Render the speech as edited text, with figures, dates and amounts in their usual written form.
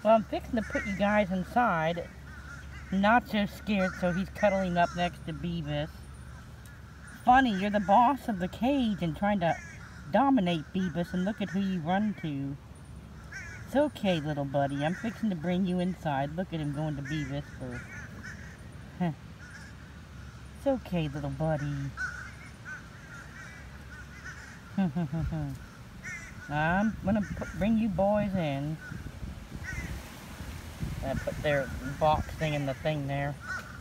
Well, I'm fixing to put you guys inside. Nacho's scared, so he's cuddling up next to Beavis. Funny, you're the boss of the cage and trying to dominate Beavis, and look at who you run to. It's okay, little buddy. I'm fixing to bring you inside. Look at him going to Beavis for... It's okay, little buddy. I'm gonna bring you boys in. I put their box thing in the thing there.